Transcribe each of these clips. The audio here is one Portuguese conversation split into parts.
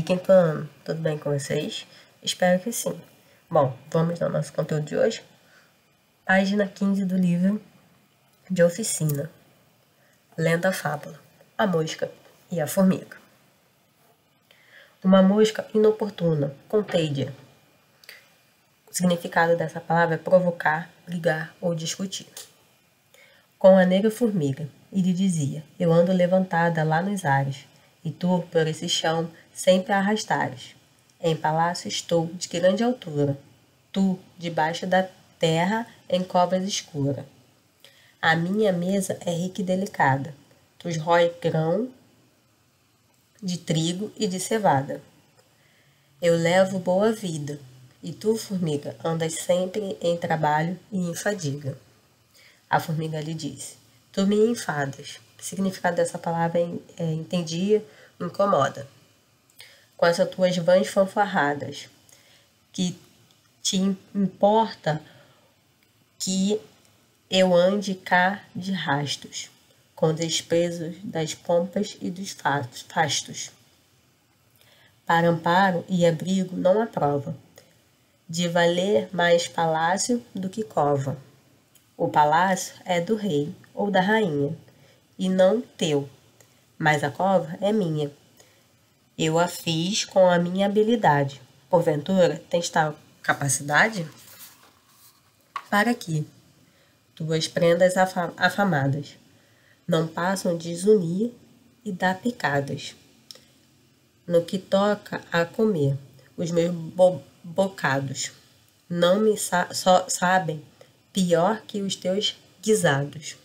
quinto ano, tudo bem com vocês? Espero que sim. Bom, vamos ao nosso conteúdo de hoje. Página 15 do livro de oficina. Lenda fábula. A mosca e a formiga. Uma mosca inoportuna, contagia. O significado dessa palavra é provocar, brigar ou discutir. Com a negra formiga, ele dizia: eu ando levantada lá nos ares, e tu, por esse chão, sempre a arrastares. Em palácio estou de grande altura, tu, debaixo da terra, em covas escuras. A minha mesa é rica e delicada, tu rói grão de trigo e de cevada. Eu levo boa vida, e tu, formiga, andas sempre em trabalho e em fadiga. A formiga lhe disse: tu me enfadas. O significado dessa palavra entendia, incomoda. Com essas tuas vãs fanfarradas, que te importa que eu ande cá de rastos, com desprezo das pompas e dos fastos. Para amparo e abrigo não há prova, de valer mais palácio do que cova. O palácio é do rei ou da rainha, e não teu, mas a cova é minha. Eu a fiz com a minha habilidade. Porventura, tens tal capacidade? Para que tuas prendas afamadas não passam de zunir e dar picadas. No que toca a comer, os meus bocados não me só sabem pior que os teus guisados.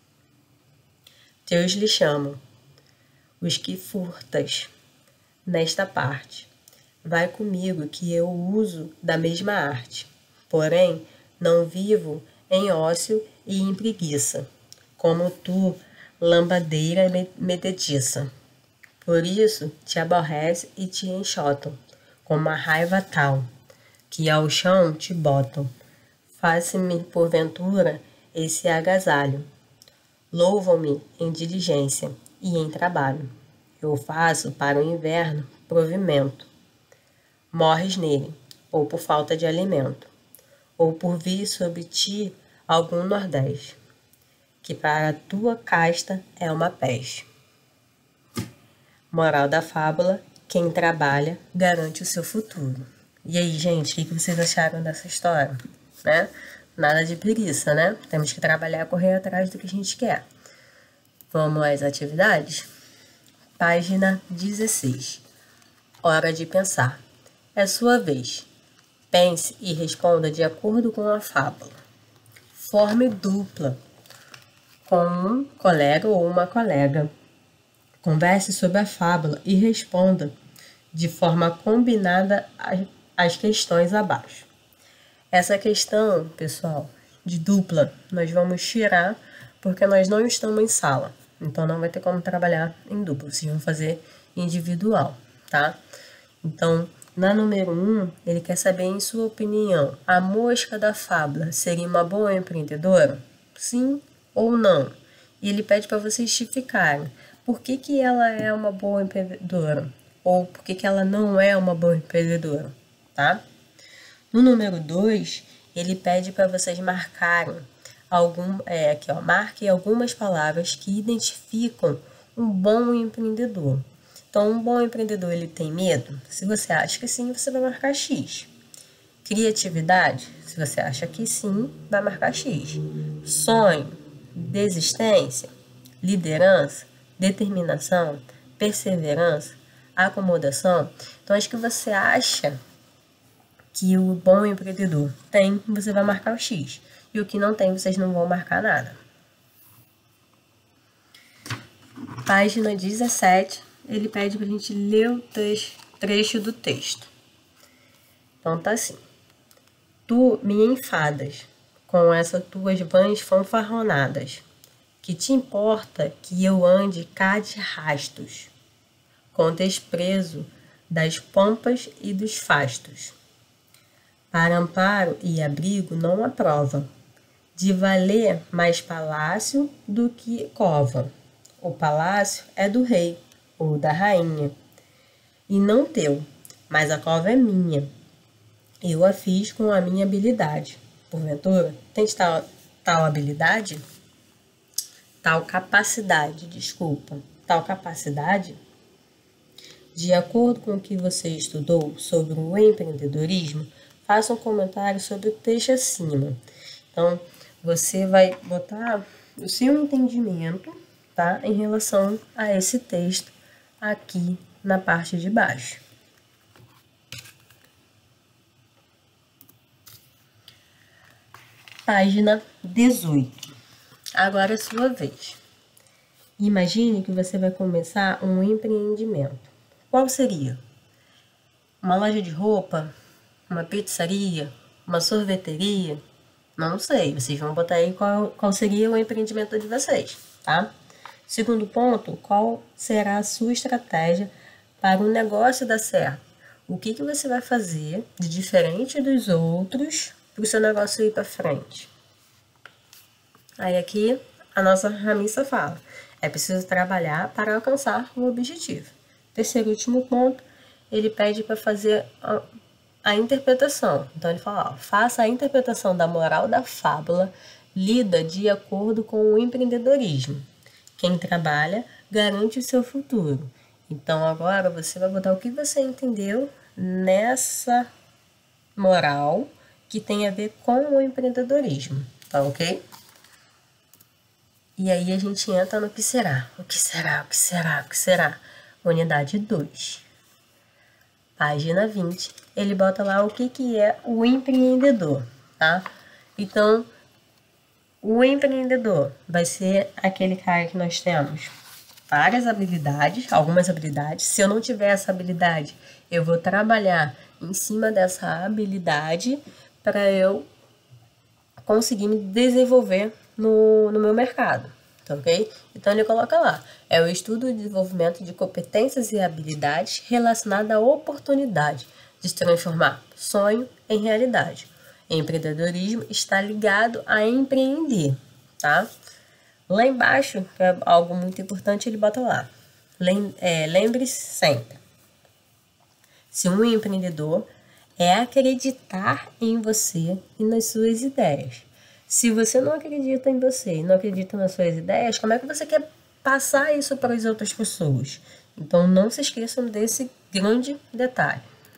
Teus lhe chamam, os que furtas nesta parte. Vai comigo que eu uso da mesma arte. Porém, não vivo em ócio e em preguiça, como tu, lambadeira medetiça. Por isso te aborrece e te enxotam, com uma raiva tal, que ao chão te botam. Faça-me, porventura, esse agasalho. Louvam-me em diligência e em trabalho. Eu faço para o inverno provimento. Morres nele, ou por falta de alimento, ou por vir sobre ti algum nordeste, que para a tua casta é uma peste. Moral da fábula: quem trabalha garante o seu futuro. E aí, gente, o que vocês acharam dessa história? Né? Nada de preguiça, né? Temos que trabalhar, correr atrás do que a gente quer. Vamos às atividades? Página 16. Hora de pensar. É sua vez. Pense e responda de acordo com a fábula. Forme dupla com um colega ou uma colega. Converse sobre a fábula e responda de forma combinada as questões abaixo. Essa questão, pessoal, de dupla, nós vamos tirar porque nós não estamos em sala. Então, não vai ter como trabalhar em dupla. Vocês vão fazer individual, tá? Então, na número 1, ele quer saber, em sua opinião, a mosca da fábula seria uma boa empreendedora? Sim ou não? E ele pede para vocês justificarem por que ela é uma boa empreendedora ou por que ela não é uma boa empreendedora, tá? No número 2, ele pede para vocês marcarem marque algumas palavras que identificam um bom empreendedor. Então, um bom empreendedor, ele tem medo? Se você acha que sim, você vai marcar X. Criatividade? Se você acha que sim, vai marcar X. Sonho, desistência, liderança, determinação, perseverança, acomodação. Então, acho que você acha que o bom empreendedor tem, você vai marcar o X. E o que não tem, vocês não vão marcar nada. Página 17, ele pede para a gente ler o trecho do texto. Então tá assim. Tu me enfadas com essas tuas vãs fanfarronadas. Que te importa que eu ande cá de rastos, com desprezo das pompas e dos fastos. Para amparo e abrigo não há prova, de valer mais palácio do que cova. O palácio é do rei ou da rainha, e não teu, mas a cova é minha. Eu a fiz com a minha habilidade. Porventura, tens tal habilidade? Tal capacidade, desculpa. Tal capacidade? De acordo com o que você estudou sobre o empreendedorismo, faça um comentário sobre o texto acima. Então, você vai botar o seu entendimento, tá, em relação a esse texto aqui na parte de baixo. Página 18. Agora é sua vez. Imagine que você vai começar um empreendimento. Qual seria? Uma loja de roupa? Uma pizzaria? Uma sorveteria? Não sei, vocês vão botar aí qual seria o empreendimento de vocês, tá? Segundo ponto, qual será a sua estratégia para o negócio dar certo? O que você vai fazer de diferente dos outros para o seu negócio ir para frente? Aí aqui a nossa Ramissa fala, é preciso trabalhar para alcançar o objetivo. Terceiro e último ponto, ele pede para fazer a interpretação. Então ele fala, ó, faça a interpretação da moral da fábula lida de acordo com o empreendedorismo. Quem trabalha garante o seu futuro. Então agora você vai botar o que você entendeu nessa moral que tem a ver com o empreendedorismo, tá ok? E aí a gente entra no que será, o que será, o que será, o que será. Unidade 2. Página 20, ele bota lá o que é o empreendedor, tá? Então, o empreendedor vai ser aquele cara que nós temos várias habilidades, algumas habilidades. Se eu não tiver essa habilidade, eu vou trabalhar em cima dessa habilidade para eu conseguir me desenvolver no meu mercado, tá ok? Então ele coloca lá, é o estudo e desenvolvimento de competências e habilidades relacionadas à oportunidade de transformar sonho em realidade. Empreendedorismo está ligado a empreender, tá? Lá embaixo, que é algo muito importante, ele bota lá. Lembre-se sempre, se um empreendedor é acreditar em você e nas suas ideias. Se você não acredita em você e não acredita nas suas ideias, como é que você quer passar isso para as outras pessoas? Então, não se esqueçam desse grande detalhe.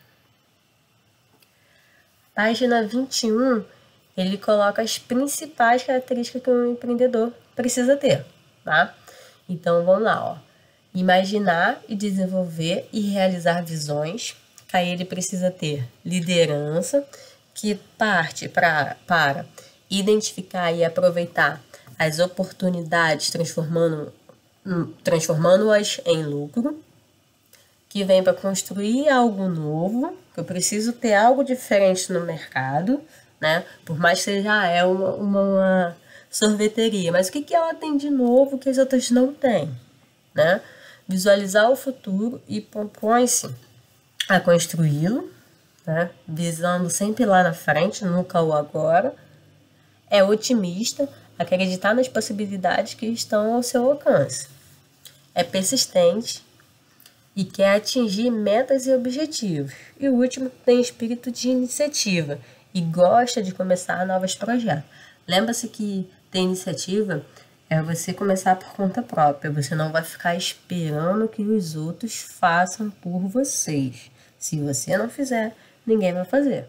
Página 21, ele coloca as principais características que um empreendedor precisa ter, tá? Então, vamos lá, ó. Imaginar e desenvolver e realizar visões. Aí ele precisa ter liderança, que parte para identificar e aproveitar as oportunidades, transformando-as em lucro, que vem para construir algo novo, que eu preciso ter algo diferente no mercado, né? Por mais que seja uma sorveteria, mas o que ela tem de novo que as outras não têm, né? Visualizar o futuro e propõe-se a construí-lo, né? Visando sempre lá na frente, nunca o agora. É otimista, acreditar nas possibilidades que estão ao seu alcance. É persistente e quer atingir metas e objetivos. E o último, tem espírito de iniciativa e gosta de começar novos projetos. Lembra-se que ter iniciativa é você começar por conta própria. Você não vai ficar esperando que os outros façam por vocês. Se você não fizer, ninguém vai fazer.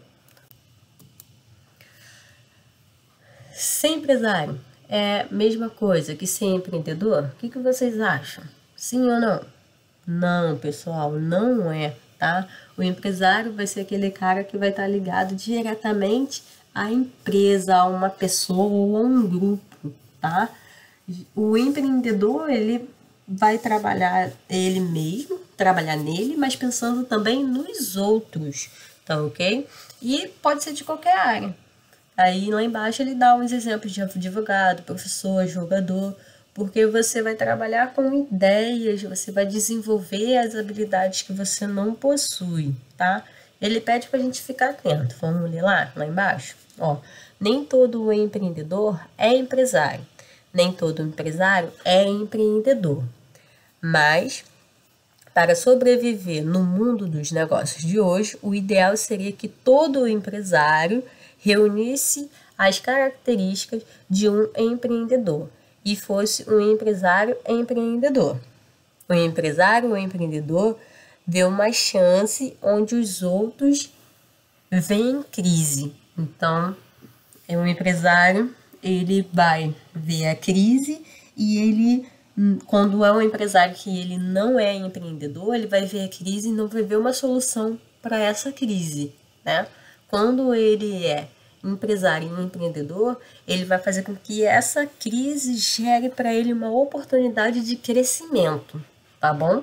Ser empresário é a mesma coisa que ser empreendedor? O que vocês acham? Sim ou não? Não, pessoal, não é, tá? O empresário vai ser aquele cara que vai estar ligado diretamente à empresa, a uma pessoa ou a um grupo, tá? O empreendedor, ele vai trabalhar ele mesmo, trabalhar nele, mas pensando também nos outros, tá ok? E pode ser de qualquer área. Aí lá embaixo ele dá uns exemplos de advogado, professor, jogador, porque você vai trabalhar com ideias, você vai desenvolver as habilidades que você não possui, tá? Ele pede pra gente ficar atento. Vamos ler lá embaixo? Ó, nem todo empreendedor é empresário, nem todo empresário é empreendedor, mas Para sobreviver no mundo dos negócios de hoje, o ideal seria que todo empresário reunisse as características de um empreendedor e fosse um empresário empreendedor. O empresário ou empreendedor vê uma chance onde os outros veem crise. Então, um empresário, ele vai ver a crise e ele, quando é um empresário que ele não é empreendedor, ele vai ver a crise e não vai ver uma solução para essa crise, né? Quando ele é empresário e empreendedor, ele vai fazer com que essa crise gere para ele uma oportunidade de crescimento, tá bom?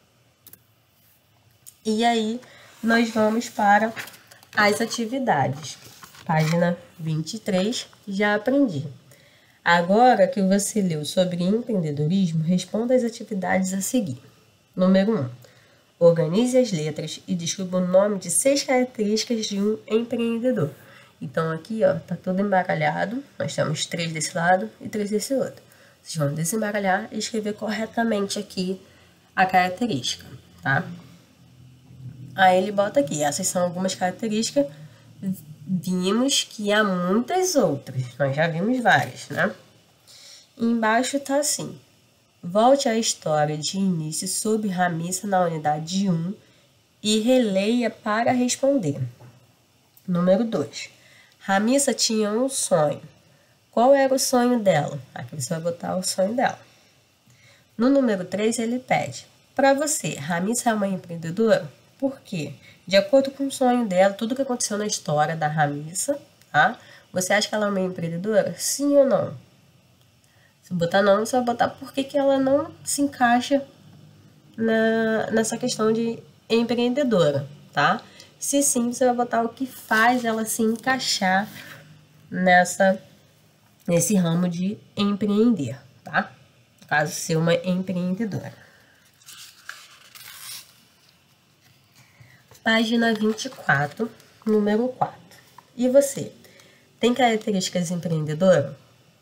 E aí, nós vamos para as atividades. Página 23, já aprendi. Agora que você leu sobre empreendedorismo, responda as atividades a seguir. Número 1. Organize as letras e descubra o nome de 6 características de um empreendedor. Então, aqui, ó, tá tudo embaralhado. Nós temos 3 desse lado e 3 desse outro. Vocês vão desembaralhar e escrever corretamente aqui a característica, tá? Aí ele bota aqui, essas são algumas características. Vimos que há muitas outras, nós já vimos várias, né? Embaixo tá assim: volte à história de início sobre Ramissa na unidade 1 e releia para responder. Número 2. Ramissa tinha um sonho. Qual era o sonho dela? Aqui você vai botar o sonho dela. No número 3, ele pede: para você, Ramissa é uma empreendedora? Por quê? De acordo com o sonho dela, tudo que aconteceu na história da Ramissa, tá? Você acha que ela é uma empreendedora? Sim ou não? Se botar não, você vai botar por que ela não se encaixa nessa questão de empreendedora, tá? Se sim, você vai botar o que faz ela se encaixar nesse ramo de empreender, tá? No caso, ser uma empreendedora. Página 24, número 4. E você? Tem características empreendedoras?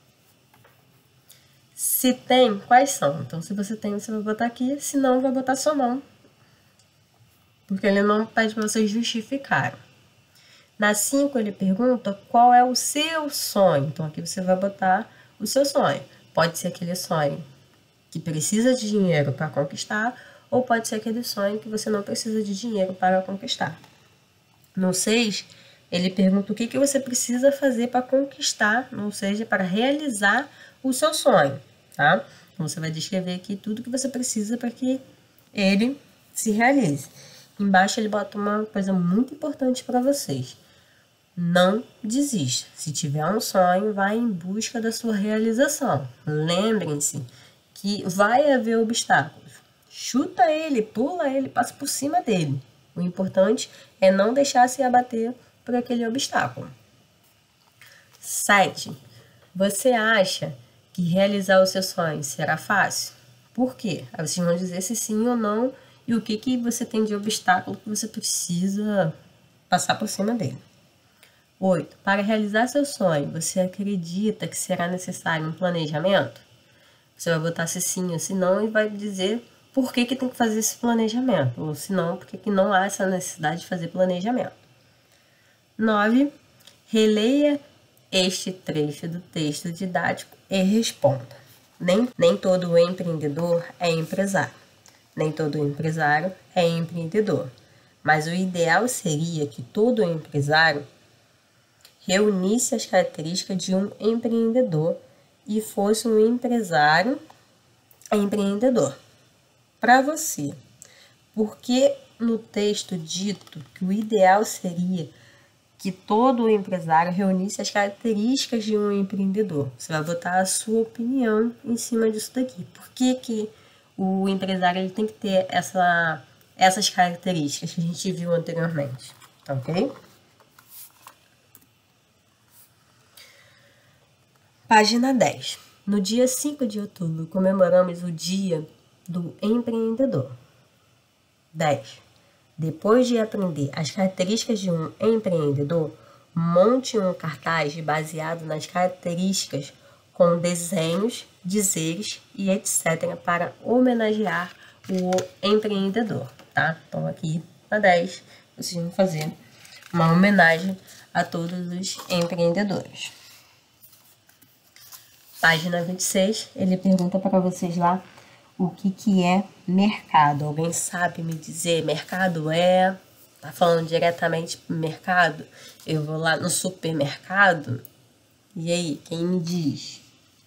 Se tem, quais são? Então, se você tem, você vai botar aqui. Se não, vai botar só não. Porque ele não pede para vocês justificarem. Na 5, ele pergunta qual é o seu sonho. Então, aqui você vai botar o seu sonho. Pode ser aquele sonho que precisa de dinheiro para conquistar, ou pode ser aquele sonho que você não precisa de dinheiro para conquistar. No 6, ele pergunta o que você precisa fazer para conquistar, ou seja, para realizar o seu sonho, tá? Então, você vai descrever aqui tudo que você precisa para que ele se realize. Embaixo, ele bota uma coisa muito importante para vocês. Não desista. Se tiver um sonho, vá em busca da sua realização. Lembrem-se que vai haver obstáculos. Chuta ele, pula ele, passa por cima dele. O importante é não deixar se abater por aquele obstáculo. 7. Você acha que realizar o seu sonho será fácil? Por quê? Aí vocês vão dizer se sim ou não e o que você tem de obstáculo que você precisa passar por cima dele. 8. Para realizar seu sonho, você acredita que será necessário um planejamento? Você vai botar se sim ou se não e vai dizer por que tem que fazer esse planejamento, ou se não, por que não há essa necessidade de fazer planejamento. 9. Releia este trecho do texto didático e responda. Nem todo empreendedor é empresário. Nem todo empresário é empreendedor. Mas o ideal seria que todo empresário reunisse as características de um empreendedor e fosse um empresário empreendedor. Para você, porque no texto dito que o ideal seria que todo empresário reunisse as características de um empreendedor? Você vai botar a sua opinião em cima disso daqui. Por que o empresário ele tem que ter essas características que a gente viu anteriormente? Ok? Página 10. No dia 5 de outubro, comemoramos o Dia do Empreendedor. 10. Depois de aprender as características de um empreendedor, monte um cartaz baseado nas características com desenhos, dizeres e etc. para homenagear o empreendedor, tá? Então, aqui na 10, vocês vão fazer uma homenagem a todos os empreendedores. Página 26, ele pergunta para vocês lá o que é mercado. Alguém sabe me dizer? Mercado é... Tá falando diretamente pro mercado? Eu vou lá no supermercado? E aí, quem me diz?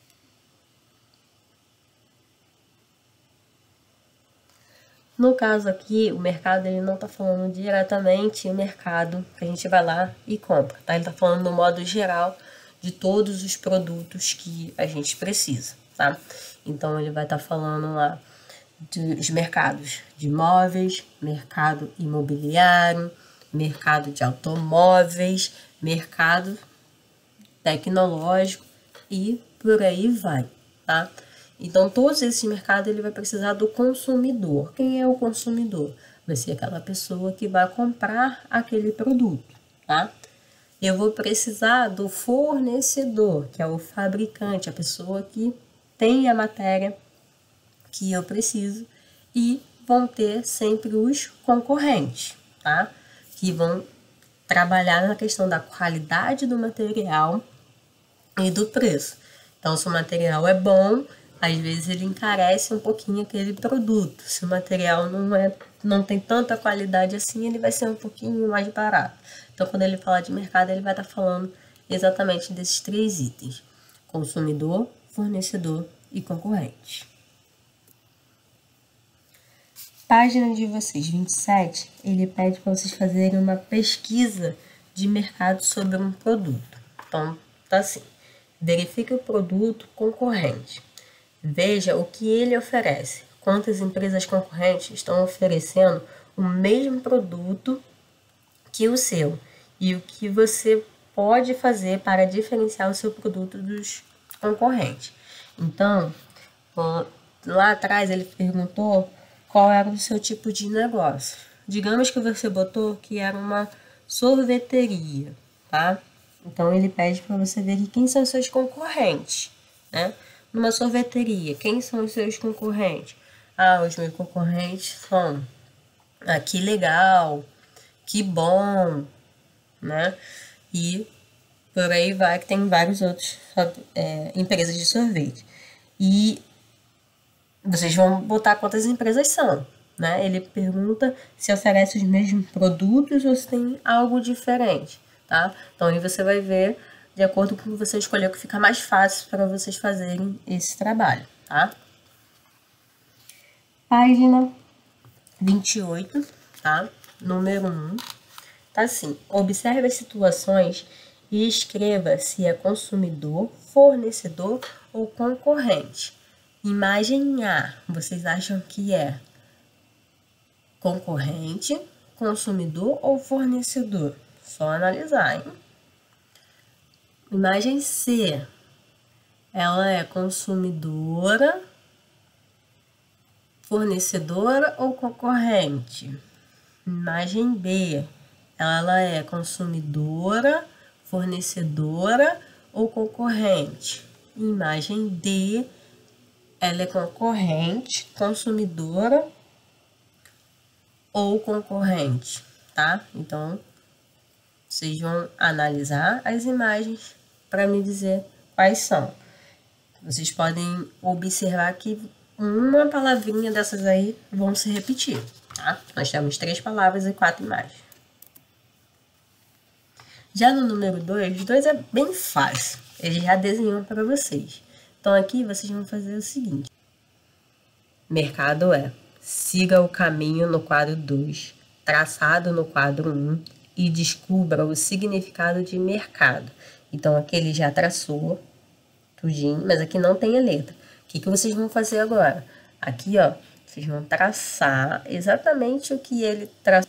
No caso aqui, o mercado ele não tá falando diretamente o mercado que a gente vai lá e compra, tá? Ele tá falando no modo geral de todos os produtos que a gente precisa, tá? Então, ele vai estar falando lá dos mercados de imóveis, mercado imobiliário, mercado de automóveis, mercado tecnológico e por aí vai, tá? Então, todos esses mercados ele vai precisar do consumidor. Quem é o consumidor? Vai ser aquela pessoa que vai comprar aquele produto, tá? Eu vou precisar do fornecedor, que é o fabricante, a pessoa que tem a matéria que eu preciso, e vão ter sempre os concorrentes, tá? Que vão trabalhar na questão da qualidade do material e do preço. Então, se o material é bom, às vezes ele encarece um pouquinho aquele produto. Se o material não tem tanta qualidade assim, ele vai ser um pouquinho mais barato. Então, quando ele fala de mercado, ele vai estar falando exatamente desses 3 itens: consumidor, fornecedor e concorrente. Página de vocês, 27, ele pede para vocês fazerem uma pesquisa de mercado sobre um produto. Então, tá assim: verifique o produto concorrente. Veja o que ele oferece. Quantas empresas concorrentes estão oferecendo o mesmo produto que o seu e o que você pode fazer para diferenciar o seu produto dos concorrentes. Então, lá atrás ele perguntou qual era o seu tipo de negócio. Digamos que você botou que era uma sorveteria, tá? Então, ele pede para você ver quem são os seus concorrentes, né? Numa sorveteria, quem são os seus concorrentes? Ah, os meus concorrentes são... Ah, que legal, que bom, né? E por aí vai, que tem vários outros empresas de sorvete. E vocês vão botar quantas empresas são, né? Ele pergunta se oferece os mesmos produtos ou se tem algo diferente, tá? Então, aí você vai ver de acordo com o que você escolher, que fica mais fácil para vocês fazerem esse trabalho, tá? Página 28, tá? Número 1. Tá assim: observe as situações e escreva se é consumidor, fornecedor ou concorrente. Imagem A, vocês acham que é concorrente, consumidor ou fornecedor? Só analisar, hein? Imagem C, ela é consumidora, fornecedora ou concorrente? Imagem B, ela é consumidora, fornecedora ou concorrente? Imagem D, ela é concorrente, consumidora ou concorrente, tá? Então, vocês vão analisar as imagens para me dizer quais são. Vocês podem observar que uma palavrinha dessas aí vão se repetir, tá? Nós temos 3 palavras e 4 imagens. Já no número 2, os 2 é bem fácil. Ele já desenhou para vocês. Então, aqui vocês vão fazer o seguinte. Mercado é: siga o caminho no quadro 2, traçado no quadro 1 e descubra o significado de mercado. Então, aqui ele já traçou tudinho, mas aqui não tem a letra. O que vocês vão fazer agora? Aqui, ó, vocês vão traçar exatamente o que ele traçou.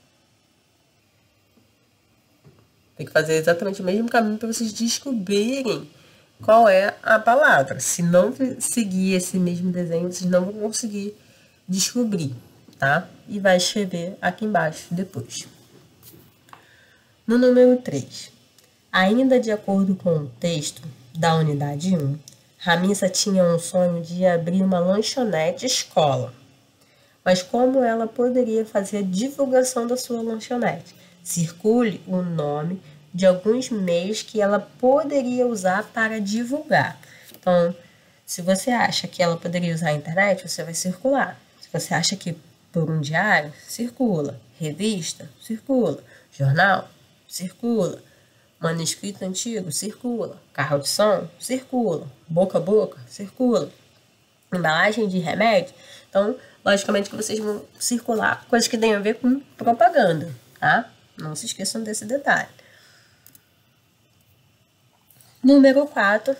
Tem que fazer exatamente o mesmo caminho para vocês descobrirem qual é a palavra. Se não seguir esse mesmo desenho, vocês não vão conseguir descobrir, tá? E vai escrever aqui embaixo depois. No número 3, ainda de acordo com o texto da unidade 1, Ramissa tinha um sonho de abrir uma lanchonete escola. mas como ela poderia fazer a divulgação da sua lanchonete. Circule o nome de alguns meios que ela poderia usar para divulgar. Então, se você acha que ela poderia usar a internet, você vai circular. Se você acha que por um diário, circula. Revista, circula. Jornal, circula. Manuscrito antigo, circula. Carro de som, circula. Boca a boca, circula. Embalagem de remédio. Então, logicamente que vocês vão circular coisas que tenham a ver com propaganda, tá? Não se esqueçam desse detalhe. Número 4.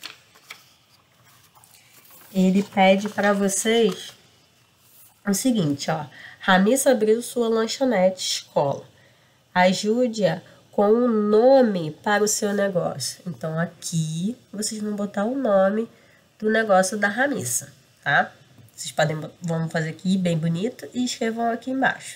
Ele pede para vocês o seguinte, ó. Ramissa abriu sua lanchonete escola. Ajude-a com um nome para o seu negócio. Então, aqui vocês vão botar o nome do negócio da Ramissa, tá? Vocês vão fazer aqui bem bonito e escrevam aqui embaixo.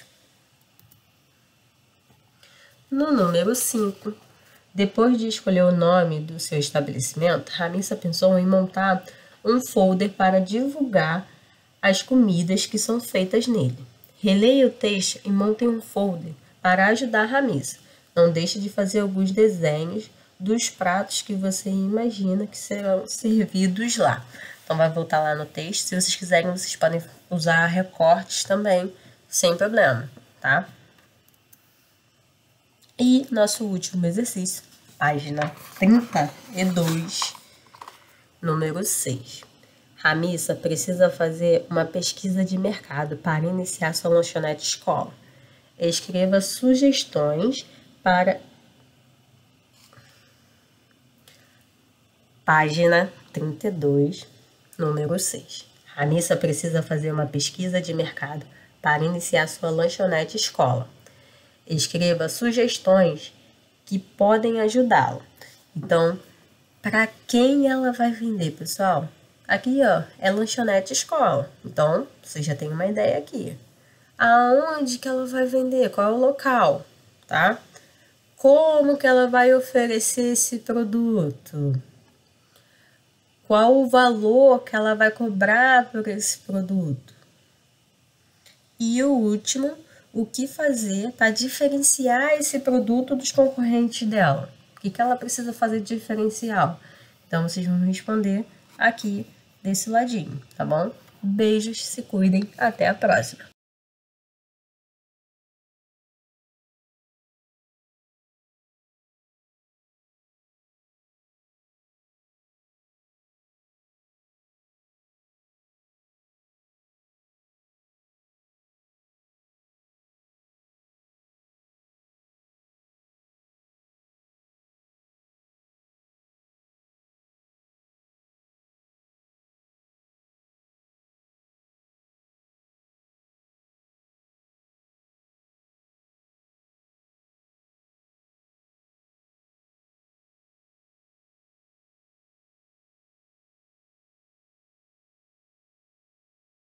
No número 5, depois de escolher o nome do seu estabelecimento, Ramissa pensou em montar um folder para divulgar as comidas que são feitas nele. Releia o texto e monte um folder para ajudar Ramissa. Não deixe de fazer alguns desenhos dos pratos que você imagina que serão servidos lá. Então, vai voltar lá no texto. Se vocês quiserem, vocês podem usar recortes também, sem problema, tá? E nosso último exercício, página 32, número 6. Ramissa precisa fazer uma pesquisa de mercado para iniciar sua lanchonete escola. Escreva sugestões para página 32, número 6. Ramissa precisa fazer uma pesquisa de mercado para iniciar sua lanchonete escola. Escreva sugestões que podem ajudá-la. Então, para quem ela vai vender, pessoal? Aqui, ó, é lanchonete escola. Então, você já tem uma ideia aqui. Aonde que ela vai vender? Qual é o local, tá? Como que ela vai oferecer esse produto? Qual o valor que ela vai cobrar por esse produto? E o último, o que fazer para diferenciar esse produto dos concorrentes dela? O que ela precisa fazer de diferencial? Então, vocês vão responder aqui desse ladinho, tá bom? Beijos, se cuidem, até a próxima!